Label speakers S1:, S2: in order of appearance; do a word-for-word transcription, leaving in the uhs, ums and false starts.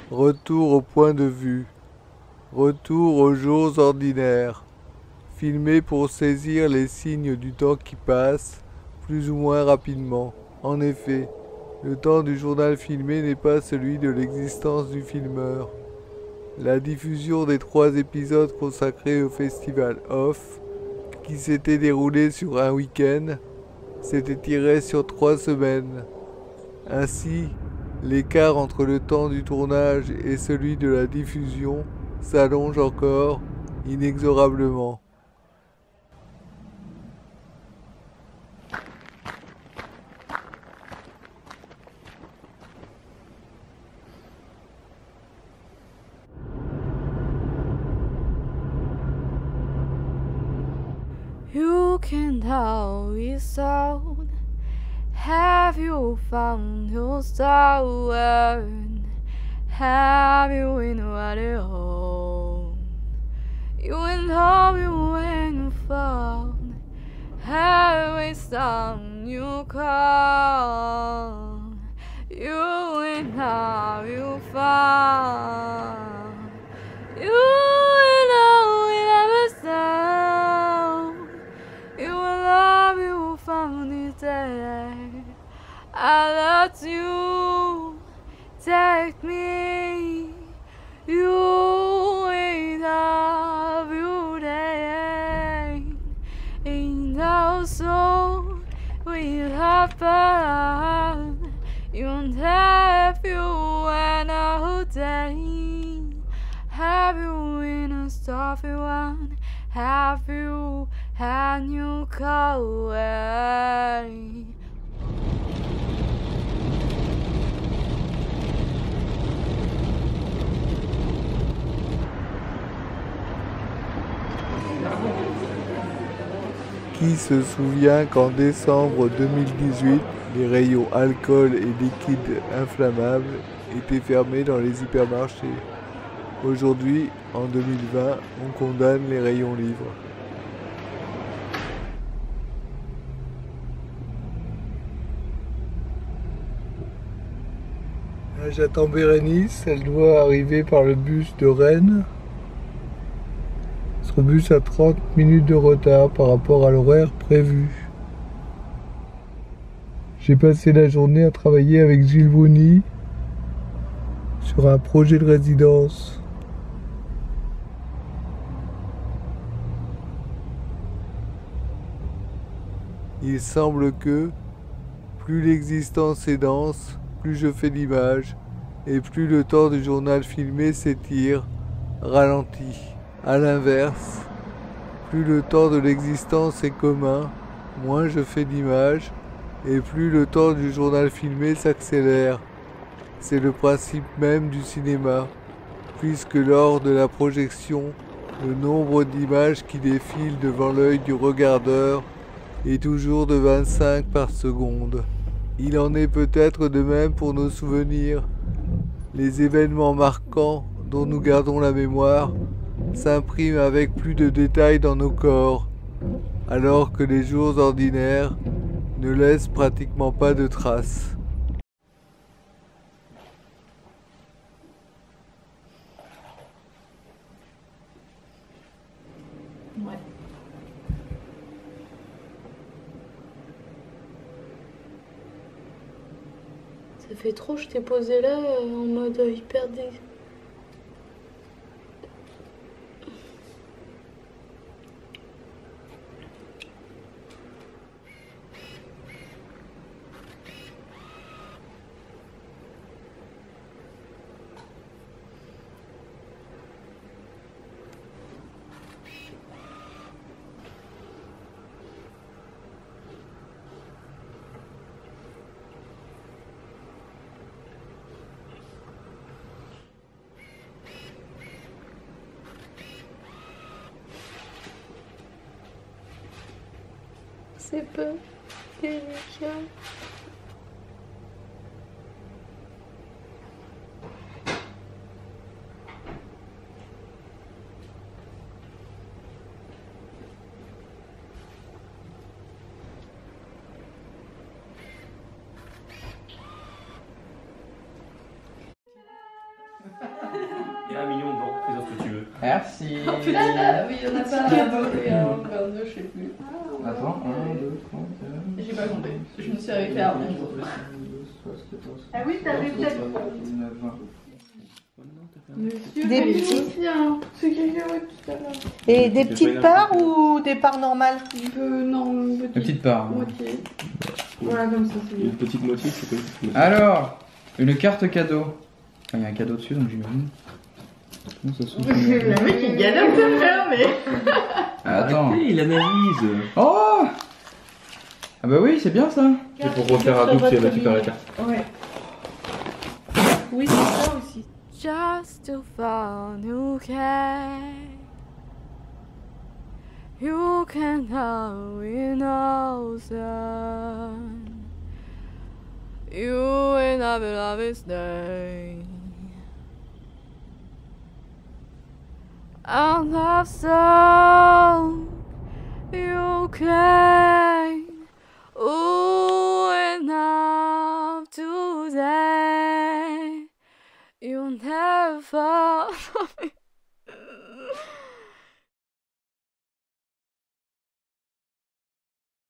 S1: Retour au point de vue. Retour aux jours ordinaires. Filmé pour saisir les signes du temps qui passe, plus ou moins rapidement. En effet, le temps du journal filmé n'est pas celui de l'existence du filmeur. La diffusion des trois épisodes consacrés au festival Off, qui s'était déroulé sur un week-end, s'était tiré sur trois semaines. Ainsi, l'écart entre le temps du tournage et celui de la diffusion s'allonge encore inexorablement.
S2: You can tell me so. Have you found your star? Have you invited home? You and love you when you found. Every time you call, you and love you found. You and love we never sound. You and love you found it there. I let you take me. You and love you there. In our soul we have found. You and have you and our day. Have you in a stuffy one? Have you and you go away?
S1: Qui se souvient qu'en décembre deux mille dix-huit, les rayons alcool et liquides inflammables étaient fermés dans les hypermarchés? Aujourd'hui, en deux mille vingt, on condamne les rayons libres. Là, j'attends Bérénice, elle doit arriver par le bus de Rennes. Ce bus a trente minutes de retard par rapport à l'horaire prévu. J'ai passé la journée à travailler avec Gilles Bouni sur un projet de résidence. Il semble que plus l'existence est dense, plus je fais d'images, et plus le temps du journal filmé s'étire, ralentit. A l'inverse, plus le temps de l'existence est commun, moins je fais d'images, et plus le temps du journal filmé s'accélère. C'est le principe même du cinéma, puisque lors de la projection, le nombre d'images qui défilent devant l'œil du regardeur est toujours de vingt-cinq par seconde. Il en est peut-être de même pour nos souvenirs. Les événements marquants dont nous gardons la mémoire s'impriment avec plus de détails dans nos corps, alors que les jours ordinaires ne laissent pratiquement pas de traces.
S2: Ouais. Ça fait trop, je t'ai posé là euh, en mode hyper dé... C'est pas délicat.
S3: Il y a un million dedans, fais-en ce que tu veux.
S4: Merci.
S2: Oh putain, là, oui, il y en a pas un vingt et un, vingt-deux, je sais plus.
S4: Attends, un, deux, trois, quatre.
S2: J'ai pas compté. Je me suis arrêtée à onze. Ah oui, t'avais peut-être. Monsieur,
S5: Des
S2: des
S5: petits-
S2: aussi, hein. C'est cacahuètes tout à l'heure.
S5: Et des petites parts ou des parts normales?
S2: Un peu, non, une petite,
S4: Une petite part.
S2: moitié. Voilà, comme ça, c'est bien.
S3: Une petite moitié, c'est quoi une petite moitié?
S4: Alors, une carte cadeau. Ah, il y a un cadeau dessus, donc j'imagine. Comment ça se fait?
S2: Le mec, il galère de faire, mais.
S4: Ah, attends.
S3: Arrêtez, il analyse.
S4: Oh! Ah bah oui, c'est bien ça.
S3: C'est pour refaire à double si elle va récupérer la carte.
S2: Ouais. Oui, c'est ça aussi.
S6: Just to find who can you can know in ocean you and I will always stay I love so you can